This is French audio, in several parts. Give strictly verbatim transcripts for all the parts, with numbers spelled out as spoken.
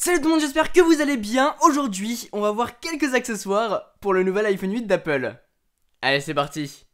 Salut tout le monde, j'espère que vous allez bien. Aujourd'hui, on va voir quelques accessoires pour le nouvel iPhone huit d'Apple. Allez, c'est parti.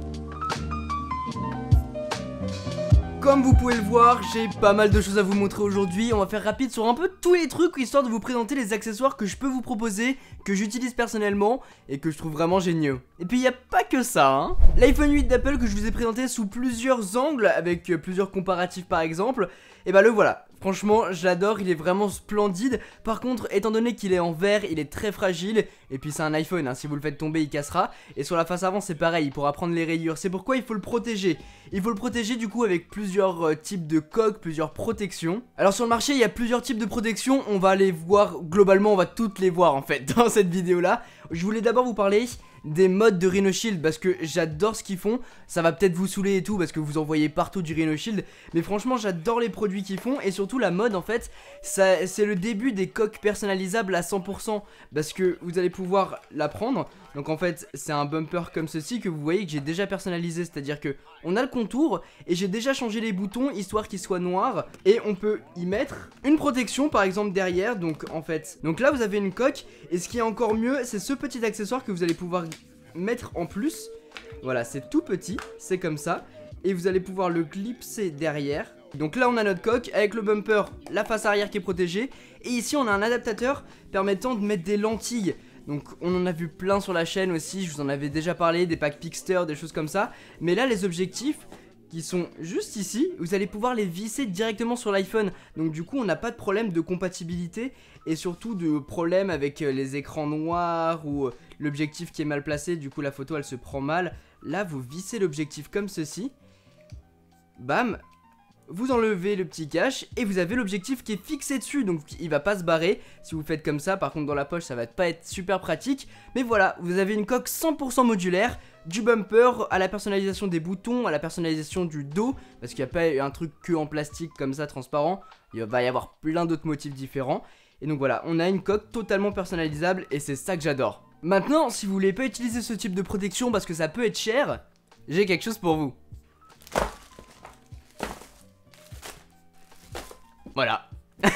Comme vous pouvez le voir, j'ai pas mal de choses à vous montrer aujourd'hui. On va faire rapide sur un peu tous les trucs, histoire de vous présenter les accessoires que je peux vous proposer, que j'utilise personnellement et que je trouve vraiment géniaux. Et puis il n'y a pas que ça, hein. L'iPhone huit d'Apple que je vous ai présenté sous plusieurs angles, avec plusieurs comparatifs par exemple, et bah le voilà. Franchement, j'adore, il est vraiment splendide. Par contre, étant donné qu'il est en verre, il est très fragile. Et puis c'est un iPhone, hein, si vous le faites tomber, il cassera. Et sur la face avant, c'est pareil, il pourra prendre les rayures. C'est pourquoi il faut le protéger. Il faut le protéger du coup avec plusieurs euh, types de coques, plusieurs protections. Alors sur le marché, il y a plusieurs types de protections. On va les voir, globalement, on va toutes les voir en fait dans cette vidéo-là. Je voulais d'abord vous parler des modes de Rhino Shield parce que j'adore ce qu'ils font. Ça va peut-être vous saouler et tout parce que vous en voyez partout du Rhino Shield, mais franchement j'adore les produits qu'ils font. Et surtout la mode en fait, c'est le début des coques personnalisables à cent pour cent parce que vous allez pouvoir la prendre. Donc en fait c'est un bumper comme ceci que vous voyez que j'ai déjà personnalisé, c'est à dire que on a le contour et j'ai déjà changé les boutons histoire qu'ils soient noirs. Et on peut y mettre une protection par exemple derrière. Donc en fait, donc là vous avez une coque. Et ce qui est encore mieux, c'est ce petit accessoire que vous allez pouvoir mettre en plus. Voilà, c'est tout petit, c'est comme ça. Et vous allez pouvoir le clipser derrière. Donc là on a notre coque avec le bumper, la face arrière qui est protégée. Et ici on a un adaptateur permettant de mettre des lentilles. Donc on en a vu plein sur la chaîne aussi, je vous en avais déjà parlé, des packs Pixter, des choses comme ça. Mais là les objectifs qui sont juste ici, vous allez pouvoir les visser directement sur l'iPhone. Donc du coup on n'a pas de problème de compatibilité et surtout de problème avec les écrans noirs ou l'objectif qui est mal placé, du coup la photo elle se prend mal. Là vous vissez l'objectif comme ceci, bam, vous enlevez le petit cache et vous avez l'objectif qui est fixé dessus, donc il va pas se barrer si vous faites comme ça. Par contre dans la poche ça va pas être super pratique, mais voilà, vous avez une coque cent pour cent modulaire, du bumper à la personnalisation des boutons, à la personnalisation du dos, parce qu'il n'y a pas un truc que en plastique comme ça transparent, il va y avoir plein d'autres motifs différents. Et donc voilà, on a une coque totalement personnalisable et c'est ça que j'adore. Maintenant, si vous voulez pas utiliser ce type de protection parce que ça peut être cher, j'ai quelque chose pour vous. Voilà.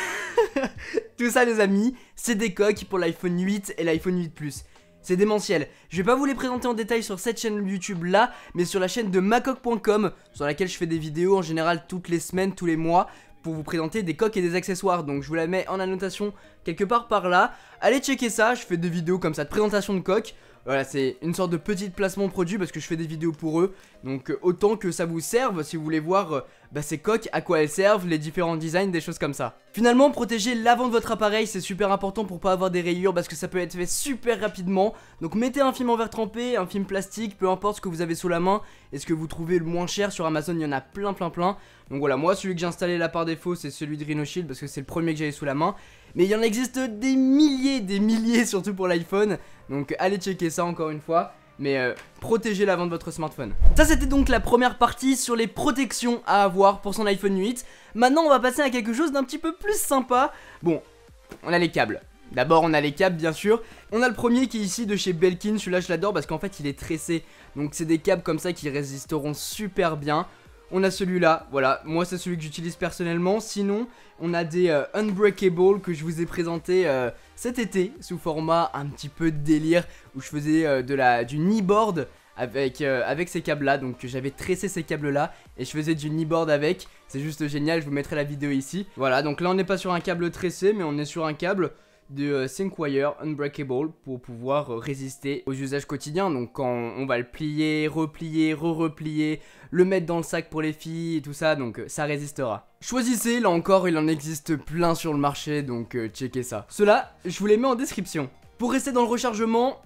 Tout ça les amis, c'est des coques pour l'iPhone huit et l'iPhone huit Plus. C'est démentiel. Je vais pas vous les présenter en détail sur cette chaîne YouTube là, mais sur la chaîne de macoque point com, sur laquelle je fais des vidéos en général toutes les semaines, tous les mois, pour vous présenter des coques et des accessoires. Donc je vous la mets en annotation quelque part par là. Allez checker ça, je fais des vidéos comme ça de présentation de coques. Voilà, c'est une sorte de petit placement produit parce que je fais des vidéos pour eux. Donc euh, autant que ça vous serve si vous voulez voir euh, bah, ces coques, à quoi elles servent, les différents designs, des choses comme ça. Finalement, protéger l'avant de votre appareil, c'est super important pour pas avoir des rayures parce que ça peut être fait super rapidement. Donc mettez un film en verre trempé, un film plastique, peu importe ce que vous avez sous la main et ce que vous trouvez le moins cher. Sur Amazon, il y en a plein plein plein. Donc voilà, moi celui que j'ai installé là par défaut, c'est celui de Rhino Shield parce que c'est le premier que j'avais sous la main. Mais il y en existe des milliers, des milliers surtout pour l'iPhone. Donc allez checker ça encore une fois. Mais euh, protégez l'avant de votre smartphone. Ça c'était donc la première partie sur les protections à avoir pour son iPhone huit. Maintenant on va passer à quelque chose d'un petit peu plus sympa. Bon, on a les câbles. D'abord on a les câbles bien sûr. On a le premier qui est ici de chez Belkin. Celui-là je l'adore parce qu'en fait il est tressé. Donc c'est des câbles comme ça qui résisteront super bien. On a celui-là, voilà, moi c'est celui que j'utilise personnellement. Sinon, on a des euh, Unbreakable que je vous ai présenté euh, cet été sous format un petit peu de délire où je faisais euh, de la, du kneeboard avec, euh, avec ces câbles-là. Donc j'avais tressé ces câbles-là et je faisais du kneeboard avec. C'est juste génial, je vous mettrai la vidéo ici. Voilà, donc là on n'est pas sur un câble tressé mais on est sur un câble de euh, Thinkwire Unbreakable pour pouvoir euh, résister aux usages quotidiens. Donc quand on va le plier, replier, re-replier, le mettre dans le sac pour les filles et tout ça, donc euh, ça résistera. Choisissez, là encore il en existe plein sur le marché, donc euh, checkez ça. Ceux-là, je vous les mets en description. Pour rester dans le rechargement,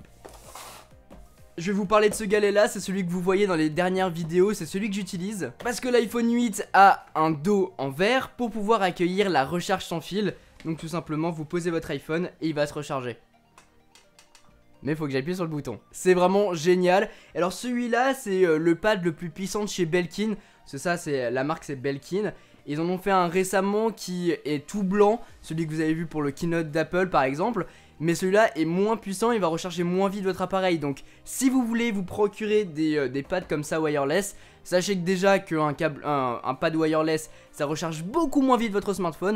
je vais vous parler de ce galet là, c'est celui que vous voyez dans les dernières vidéos, c'est celui que j'utilise. Parce que l'iPhone huit a un dos en verre pour pouvoir accueillir la recharge sans fil. Donc tout simplement vous posez votre iPhone et il va se recharger. Mais il faut que j'appuie sur le bouton. C'est vraiment génial. Alors celui-là c'est euh, le pad le plus puissant de chez Belkin. C'est ça, c'est la marque c'est Belkin. Ils en ont fait un récemment qui est tout blanc. Celui que vous avez vu pour le keynote d'Apple par exemple. Mais celui-là est moins puissant, il va recharger moins vite votre appareil. Donc si vous voulez vous procurer des, euh, des pads comme ça wireless, sachez que déjà qu'un câble, un, un pad wireless ça recharge beaucoup moins vite votre smartphone.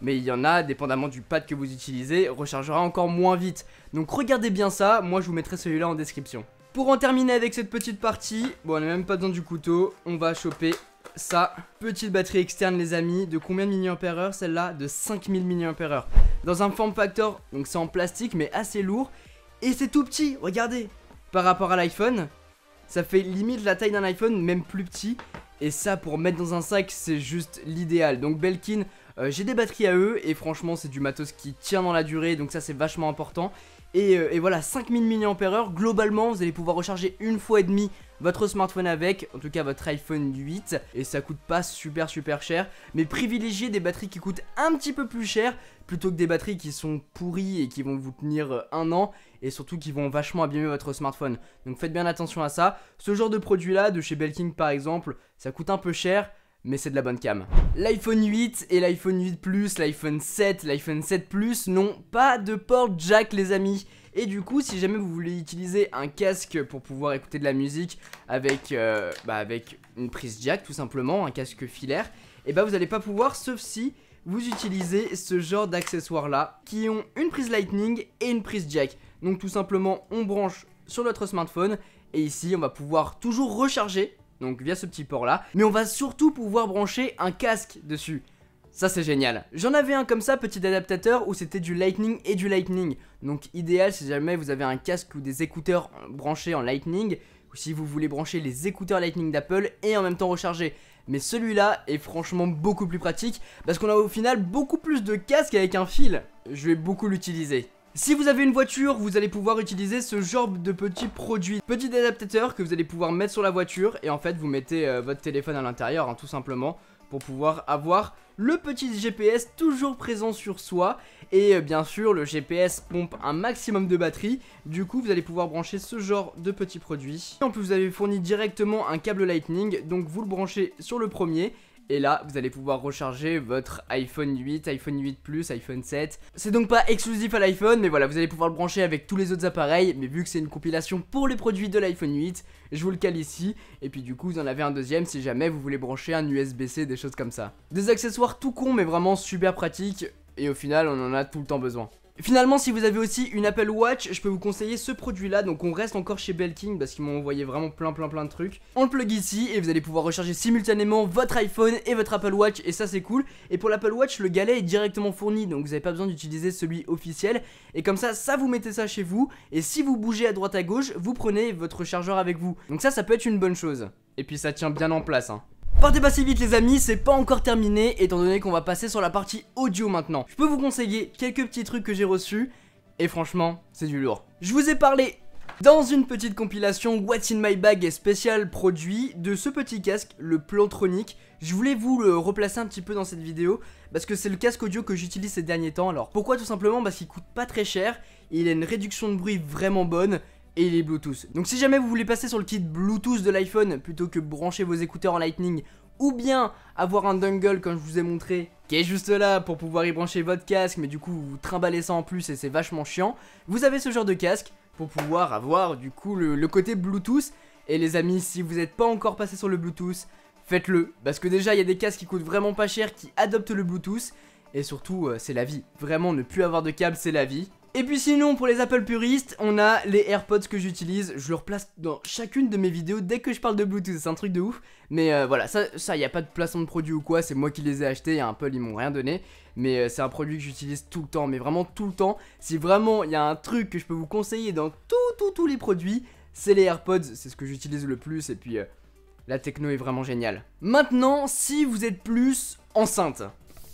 mais il y en a, dépendamment du pad que vous utilisez, rechargera encore moins vite. Donc regardez bien ça, moi je vous mettrai celui-là en description. Pour en terminer avec cette petite partie, bon on n'a même pas besoin du couteau, on va choper ça. Petite batterie externe les amis, de combien de milliampères heure celle-là? De cinq mille milliampères heure. Dans un form factor, donc c'est en plastique mais assez lourd. Et c'est tout petit, regardez. Par rapport à l'iPhone, ça fait limite la taille d'un iPhone, même plus petit. Et ça pour mettre dans un sac c'est juste l'idéal. Donc Belkin, euh, j'ai des batteries à eux et franchement c'est du matos qui tient dans la durée, donc ça c'est vachement important. Et, euh, et voilà, cinq mille milliampères heure, globalement vous allez pouvoir recharger une fois et demi votre smartphone avec, en tout cas votre iPhone huit, et ça coûte pas super super cher, mais privilégiez des batteries qui coûtent un petit peu plus cher, plutôt que des batteries qui sont pourries et qui vont vous tenir un an, et surtout qui vont vachement abîmer votre smartphone. Donc faites bien attention à ça. Ce genre de produit là, de chez Belkin par exemple, ça coûte un peu cher, mais c'est de la bonne cam. L'iPhone huit et l'iPhone huit Plus, l'iPhone sept, l'iPhone sept Plus n'ont pas de port jack les amis. Et du coup si jamais vous voulez utiliser un casque pour pouvoir écouter de la musique avec, euh, bah avec une prise jack tout simplement, un casque filaire, et bah vous n'allez pas pouvoir sauf si vous utilisez ce genre d'accessoires là qui ont une prise lightning et une prise jack. Donc tout simplement on branche sur notre smartphone et ici on va pouvoir toujours recharger, donc via ce petit port là, mais on va surtout pouvoir brancher un casque dessus. Ça c'est génial. J'en avais un comme ça, petit adaptateur, où c'était du lightning et du lightning. Donc idéal si jamais vous avez un casque ou des écouteurs branchés en lightning, ou si vous voulez brancher les écouteurs lightning d'Apple et en même temps recharger. Mais celui-là est franchement beaucoup plus pratique, parce qu'on a au final beaucoup plus de casques avec un fil. Je vais beaucoup l'utiliser. Si vous avez une voiture, vous allez pouvoir utiliser ce genre de petits produits, petit adaptateur que vous allez pouvoir mettre sur la voiture, et en fait vous mettez euh, votre téléphone à l'intérieur, hein, tout simplement, pour pouvoir avoir le petit G P S toujours présent sur soi. Et euh, bien sûr le G P S pompe un maximum de batterie, du coup vous allez pouvoir brancher ce genre de petits produits. En plus vous avez fourni directement un câble lightning, donc vous le branchez sur le premier. Et là, vous allez pouvoir recharger votre iPhone huit, iPhone huit Plus, iPhone sept. C'est donc pas exclusif à l'iPhone, mais voilà, vous allez pouvoir le brancher avec tous les autres appareils. Mais vu que c'est une compilation pour les produits de l'iPhone huit, je vous le cale ici. Et puis du coup, vous en avez un deuxième si jamais vous voulez brancher un U S B C, des choses comme ça. Des accessoires tout cons, mais vraiment super pratiques. Et au final, on en a tout le temps besoin. Finalement, si vous avez aussi une Apple Watch, je peux vous conseiller ce produit là. Donc on reste encore chez Belkin parce qu'ils m'ont envoyé vraiment plein plein plein de trucs. On le plug ici et vous allez pouvoir recharger simultanément votre iPhone et votre Apple Watch, et ça c'est cool. Et pour l'Apple Watch, le galet est directement fourni, donc vous n'avez pas besoin d'utiliser celui officiel. Et comme ça, ça vous mettez ça chez vous, et si vous bougez à droite à gauche, vous prenez votre chargeur avec vous. Donc ça, ça peut être une bonne chose. Et puis ça tient bien en place, hein. Partez pas si vite les amis, c'est pas encore terminé, étant donné qu'on va passer sur la partie audio maintenant. Je peux vous conseiller quelques petits trucs que j'ai reçus, et franchement, c'est du lourd. Je vous ai parlé dans une petite compilation What's in my bag et spécial produit de ce petit casque, le Plantronic. Je voulais vous le replacer un petit peu dans cette vidéo, parce que c'est le casque audio que j'utilise ces derniers temps. Alors pourquoi? Tout simplement parce qu'il coûte pas très cher, et il a une réduction de bruit vraiment bonne. Et il est Bluetooth. Donc si jamais vous voulez passer sur le kit Bluetooth de l'iPhone plutôt que brancher vos écouteurs en Lightning, ou bien avoir un dongle comme je vous ai montré, qui est juste là pour pouvoir y brancher votre casque, mais du coup vous trimballez ça en plus et c'est vachement chiant, vous avez ce genre de casque pour pouvoir avoir du coup le, le côté Bluetooth. Et les amis, si vous n'êtes pas encore passé sur le Bluetooth, faites-le, parce que déjà il y a des casques qui coûtent vraiment pas cher qui adoptent le Bluetooth, et surtout euh, c'est la vie. Vraiment, ne plus avoir de câble, c'est la vie. Et puis sinon, pour les Apple puristes, on a les AirPods que j'utilise. Je le replace dans chacune de mes vidéos dès que je parle de Bluetooth, c'est un truc de ouf. Mais euh, voilà, ça, ça y a pas de placement de produit ou quoi, c'est moi qui les ai achetés, Apple ils m'ont rien donné. Mais euh, c'est un produit que j'utilise tout le temps, mais vraiment tout le temps. Si vraiment il y a un truc que je peux vous conseiller dans tout, tout, tous les produits, c'est les AirPods, c'est ce que j'utilise le plus. Et puis euh, la techno est vraiment géniale. Maintenant, si vous êtes plus enceinte,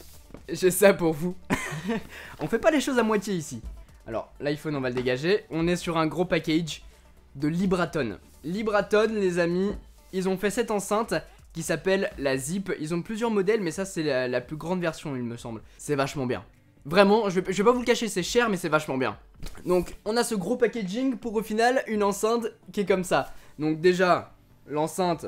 j'ai ça pour vous. On fait pas les choses à moitié ici. Alors, l'iPhone, on va le dégager. On est sur un gros package de Libraton. Libraton, les amis, ils ont fait cette enceinte qui s'appelle la Zip. Ils ont plusieurs modèles, mais ça, c'est la, la plus grande version, il me semble. C'est vachement bien. Vraiment, je vais, je vais pas vous le cacher, c'est cher, mais c'est vachement bien. Donc, on a ce gros packaging pour, au final, une enceinte qui est comme ça. Donc, déjà, l'enceinte,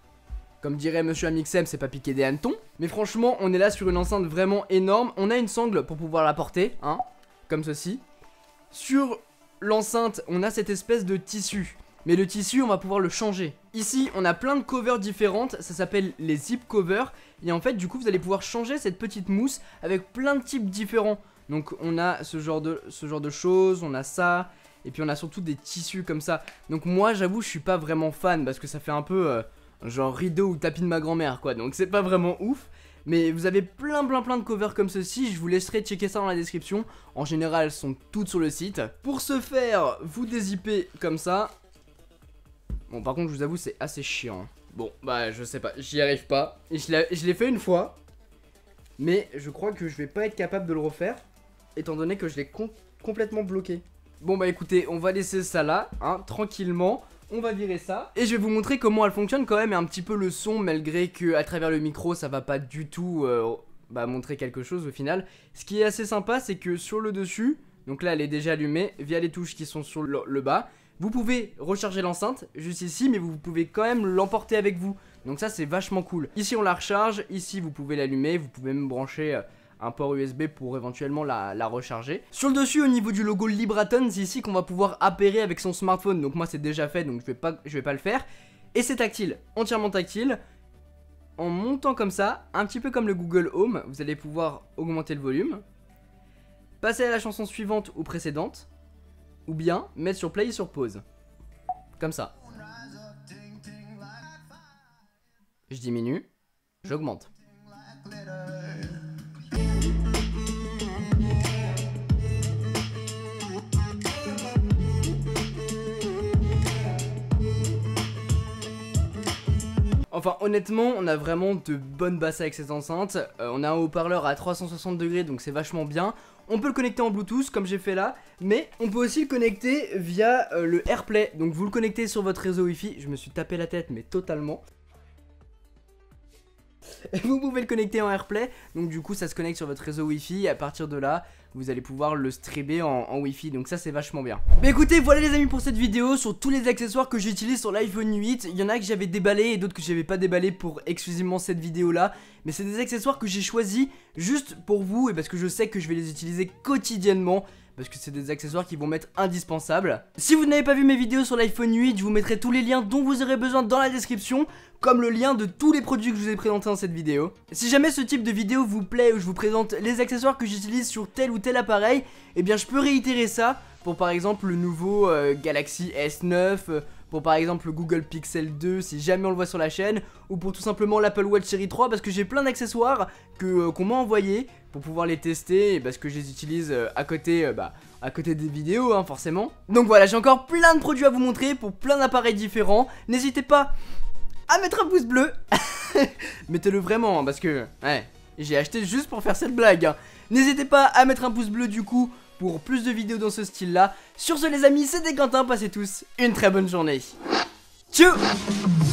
comme dirait Monsieur Amixem, c'est pas piqué des hannetons. Mais franchement, on est là sur une enceinte vraiment énorme. On a une sangle pour pouvoir la porter, hein, comme ceci. Sur l'enceinte, on a cette espèce de tissu mais le tissu on va pouvoir le changer. Ici on a plein de covers différentes, ça s'appelle les zip covers. Et en fait du coup vous allez pouvoir changer cette petite mousse avec plein de types différents. Donc on a ce genre de, ce genre de choses, on a ça. Et puis on a surtout des tissus comme ça. Donc moi j'avoue je suis pas vraiment fan parce que ça fait un peu euh, genre rideau ou tapis de ma grand-mère quoi. Donc c'est pas vraiment ouf. Mais vous avez plein plein plein de covers comme ceci. Je vous laisserai checker ça dans la description. En général elles sont toutes sur le site. Pour ce faire vous dézippez comme ça. Bon par contre je vous avoue c'est assez chiant. Bon bah je sais pas, j'y arrive pas. Et je l'ai fait une fois. Mais je crois que je vais pas être capable de le refaire. Étant donné que je l'ai com complètement bloqué. Bon bah écoutez, on va laisser ça là, hein, tranquillement. On va virer ça. Et je vais vous montrer comment elle fonctionne quand même. Et un petit peu le son, malgré que à travers le micro ça va pas du tout euh, bah, montrer quelque chose au final. Ce qui est assez sympa c'est que sur le dessus, donc là elle est déjà allumée via les touches qui sont sur le, le bas. Vous pouvez recharger l'enceinte juste ici, mais vous pouvez quand même l'emporter avec vous. Donc ça c'est vachement cool. Ici on la recharge, ici vous pouvez l'allumer, vous pouvez même brancher euh, un port U S B pour éventuellement la, la recharger. Sur le dessus au niveau du logo Libraton, c'est ici qu'on va pouvoir appairer avec son smartphone. Donc moi c'est déjà fait donc je vais pas, je vais pas le faire. Et c'est tactile, entièrement tactile. En montant comme ça, un petit peu comme le Google Home, vous allez pouvoir augmenter le volume, passer à la chanson suivante ou précédente, ou bien mettre sur play et sur pause. Comme ça. Je diminue, j'augmente. Enfin honnêtement on a vraiment de bonnes basses avec cette enceinte. euh, On a un haut-parleur à trois cent soixante degrés donc c'est vachement bien. On peut le connecter en Bluetooth comme j'ai fait là. Mais on peut aussi le connecter via euh, le AirPlay. Donc vous le connectez sur votre réseau Wi-Fi. Je me suis tapé la tête mais totalement. Et vous pouvez le connecter en AirPlay. Donc du coup ça se connecte sur votre réseau Wi-Fi. Et à partir de là vous allez pouvoir le streamer en, en Wi-Fi. Donc ça c'est vachement bien. Mais écoutez voilà les amis pour cette vidéo sur tous les accessoires que j'utilise sur l'iPhone huit. Il y en a que j'avais déballé et d'autres que j'avais pas déballé pour exclusivement cette vidéo là. Mais c'est des accessoires que j'ai choisis juste pour vous. Et parce que je sais que je vais les utiliser quotidiennement. Parce que c'est des accessoires qui vont m'être indispensables. Si vous n'avez pas vu mes vidéos sur l'iPhone huit, je vous mettrai tous les liens dont vous aurez besoin dans la description, comme le lien de tous les produits que je vous ai présentés dans cette vidéo. Si jamais ce type de vidéo vous plaît, où je vous présente les accessoires que j'utilise sur tel ou tel appareil, eh bien je peux réitérer ça pour par exemple le nouveau euh, Galaxy S neuf, euh, pour par exemple le Google Pixel deux si jamais on le voit sur la chaîne, ou pour tout simplement l'Apple Watch Série trois, parce que j'ai plein d'accessoires que euh, qu'on m'a envoyé pour pouvoir les tester, et parce que je les utilise euh, à côté euh, bah, à côté des vidéos hein, forcément. Donc voilà, j'ai encore plein de produits à vous montrer pour plein d'appareils différents. N'hésitez pas à mettre un pouce bleu. Mettez-le vraiment hein, parce que ouais, j'ai acheté juste pour faire cette blague hein. N'hésitez pas à mettre un pouce bleu du coup pour plus de vidéos dans ce style là. Sur ce les amis, c'était Quentin, passez tous une très bonne journée. Tchou.